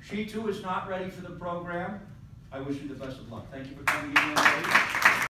She too is not ready for the program. I wish you the best of luck. Thank you for coming in.